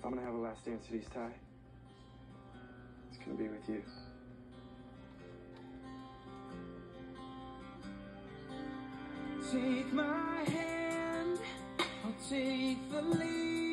I'm gonna have a last dance at East High, it's gonna be with you. Take my hand, I'll take the lead.